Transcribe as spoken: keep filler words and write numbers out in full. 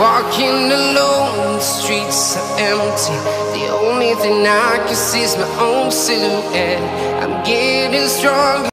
walking alone, the streets are empty. The only thing I can see is my own silhouette. I'm getting stronger.